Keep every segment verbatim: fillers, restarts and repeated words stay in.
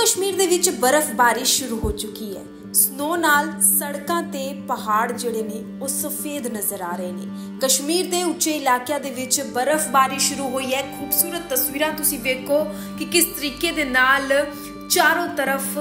कश्मीर दे विच बर्फबारी शुरू हो चुकी है। स्नो नाल सड़कां ते पहाड़ जिहड़े ने वो सफेद नजर आ रहे ने। कश्मीर दे उच्चे इलाकिਆਂ ਦੇ ਵਿੱਚ बर्फबारी शुरू हुई है। खूबसूरत तस्वीरां तुसीं वेखो कि किस तरीके दे नाल चारों तरफ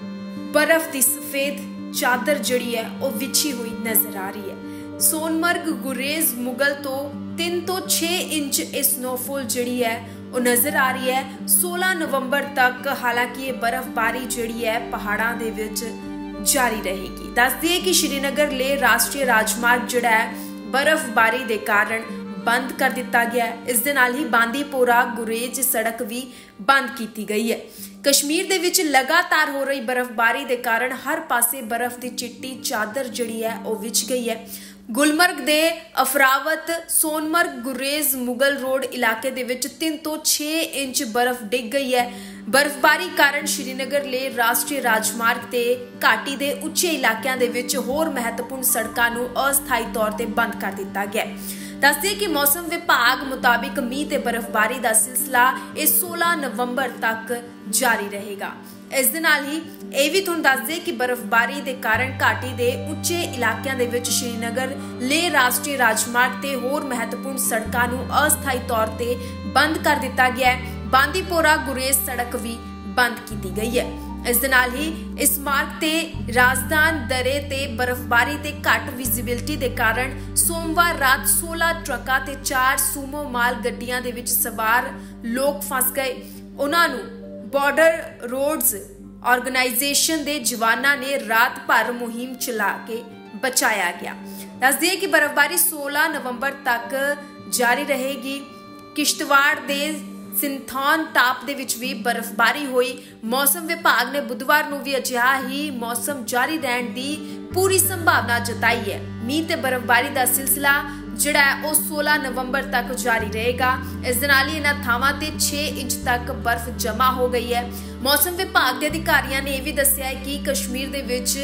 बर्फ दी सफेद चादर जिहड़ी है वो विछी हुई नजर आ रही है। सोनमर्ग गुरेज मुगल तो तीन तो छे इंच ये स्नोफॉल जिहड़ी है वो नजर आ रही है। सोलह नवंबर तक हालांकि ये बर्फबारी जिहड़ी है पहाड़ां दे विच जारी रहेगी। दस दिए कि श्रीनगर ले राष्ट्रीय राजमार्ग जिहड़ा है बर्फबारी के कारण बंद कर दिता गया है। इस दे नाल ही बांदीपोरा गुरेज सड़क भी बंद की गई है। कश्मीर दे विच लगातार हो रही बर्फबारी के कारण हर पासे बर्फ की चिट्टी चादर जिहड़ी है वो विछ गई है। गुलमर्ग दे अफरावत सोनमर्ग गुरेज मुगल रोड इलाके दे विच तीन तो छे इंच बर्फ डिग गई है। बर्फबारी कारण श्रीनगर ले राष्ट्रीय राजमार्ग ते घाटी दे उच्चे इलाकिਆਂ ਦੇ ਵਿੱਚ ਹੋਰ महत्वपूर्ण सड़कों ਨੂੰ अस्थाई तौर ते बंद कर दिता गया है। दस दिए कि मौसम विभाग मुताबिक मीह ते बर्फबारी का सिलसिला ये सोलह नवंबर तक जारी रहेगा। इस दे नाल ही ਇਹ ਵੀ ਤੁਹਾਨੂੰ ਦੱਸ ਦੇ ਕਿ बर्फबारी के कारण घाटी के उच्चे इलाकों ਦੇ ਵਿੱਚ श्रीनगर ले राष्ट्रीय राजमार्ग ते होर महत्वपूर्ण सड़कों ਨੂੰ अस्थाई तौर ते बंद कर दिता गया है। बांदीपोरा गुरेज सड़क भी बंद की गई है। इस दे नाल ही इस मार्ग ते राजधान दरे ते बर्फबारी ते घट विजिबिलिटी के कारण सोमवार रात सोलह ट्रकों ते चार सूमो माल गड्डियां दे विच सवार लोग फस गए। उन्हां नूं बॉर्डर रोड्स ऑर्गेनाइजेशन के जवानों ने रात भर मुहिम चला के बचाया गया। दस दिए कि बर्फबारी सोलह नवंबर तक जारी रहेगी। किश्तवाड़ दे सिंथान टाप दे विच भी बर्फबारी हुई। मौसम विभाग ने बुधवार नूं भी अजिहा ही मौसम जारी रहने की पूरी संभावना जताई है। मीह ते बर्फबारी का सिलसिला जिहड़ा है वो सोलह नवंबर तक जारी रहेगा। इस दे नाल ही इन्हां थावां ते छे इंच तक बर्फ जमा हो गई है। मौसम विभाग के अधिकारियों ने यह भी दस्सिया है कि कश्मीर दे विच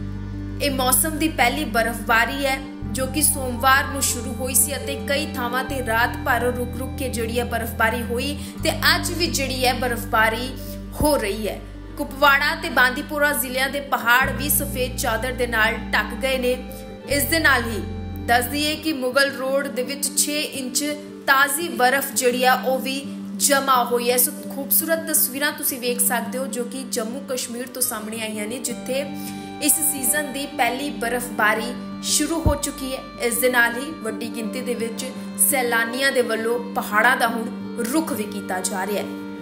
ये मौसम की पहली बर्फबारी है जो कि सोमवार नूं शुरू हुई सी अते कई थावां ते रात भर रुक रुक के जिहड़ी है बर्फबारी हुई ते अज भी जिहड़ी है बर्फबारी हो रही है। कुपवाड़ा ते बांदीपोरा जिलिਆਂ ਦੇ पहाड़ भी सफेद चादर दे नाल ढक गए ने। इस दे नाल ही दस दिए कि मुगल रोड दे विच छे इंच ताज़ी बर्फ जिहड़ी है वो भी जमा हुई है। सो खूबसूरत तस्वीरां तुसीं वेख सकते हो जो कि जम्मू कश्मीर तो सामने आईयां ने जिथे इस सीजन की पहली बर्फबारी शुरू हो चुकी है। इस दे नाल ही वड्डी गिनती दे विच सैलानियां दे वल्लों पहाड़ां दा हुण रुख भी कीता जा रहा है।